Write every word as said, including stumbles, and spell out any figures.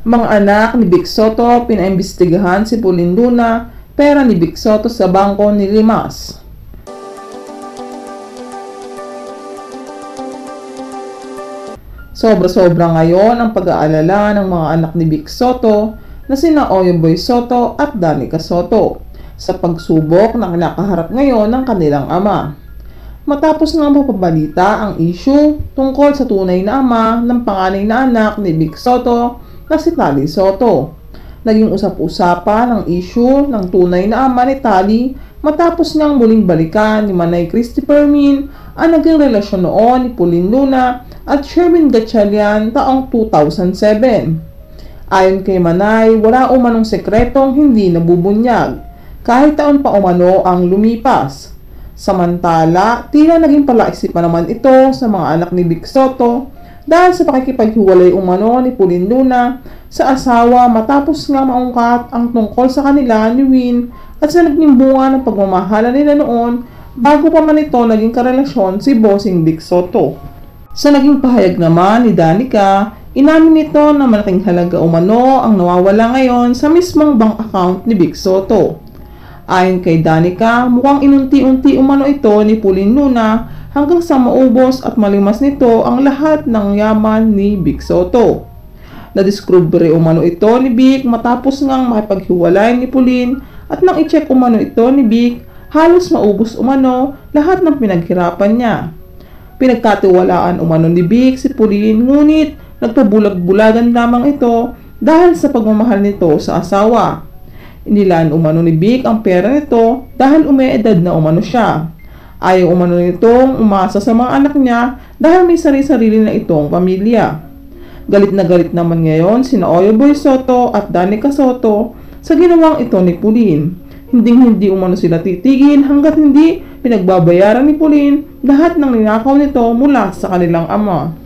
Mga anak ni Vic Soto, pinaimbestigahan si Pauline Luna, pera ni Vic Soto sa bangko ni Limas. Sobra-sobra ngayon ang pag-aalala ng mga anak ni Vic Soto na sina Oyoboy Soto at Danica Soto sa pagsubok na kinakaharap ngayon ng kanilang ama. Matapos nga mapabalita ang issue tungkol sa tunay na ama ng panganay na anak ni Vic Soto na si Tali Soto. Naging usap-usapan ang issue ng tunay na ama ni Tali matapos ngang muling balikan ni Manay Christopher Min ang naging relasyon noon ni Pauline Luna at Sherwin Gatchalian taong two thousand seven. Ayon kay Manay, wala umanong sekretong hindi nabubunyag kahit taon pa umano ang lumipas. Samantala, tila naging palaisipan naman ito sa mga anak ni Vic Soto dahil sa pakikipaghiwalay umano ni Pauline Luna sa asawa matapos nga maungkat ang tungkol sa kanila ni Win at sa naging bunga ng pagmamahala nila noon bago pa man ito naging karelasyon si Bossing Vic Soto. Sa naging pahayag naman ni Danica, inamin nito na malaking halaga umano ang nawawala ngayon sa mismong bank account ni Vic Soto. Ayon kay Danica, mukhang inunti-unti umano ito ni Pauline Luna hanggang sa maubos at malimas nito ang lahat ng yaman ni Vic Soto. Nadiskubre umano ito ni Vic matapos ngang makipaghiwalay ni Pauline at nang i-check umano ito ni Vic, halos maubos umano lahat ng pinaghirapan niya. Pinagkatiwalaan umano ni Vic si Pauline ngunit nagpabulag-bulagan lamang ito dahil sa pagmamahal nito sa asawa. Inilaan umano ni Vic ang pera nito dahil umeedad na umano siya. Ayaw umano nitong umasa sa mga anak niya dahil may sarili-sarili na itong pamilya. Galit na galit naman ngayon sina Oyoboy Soto at Danica Soto sa ginawang ito ni Pauline. Hinding-hindi umano sila titigil hanggat hindi pinagbabayaran ni Pauline lahat ng ninakaw nito mula sa kanilang ama.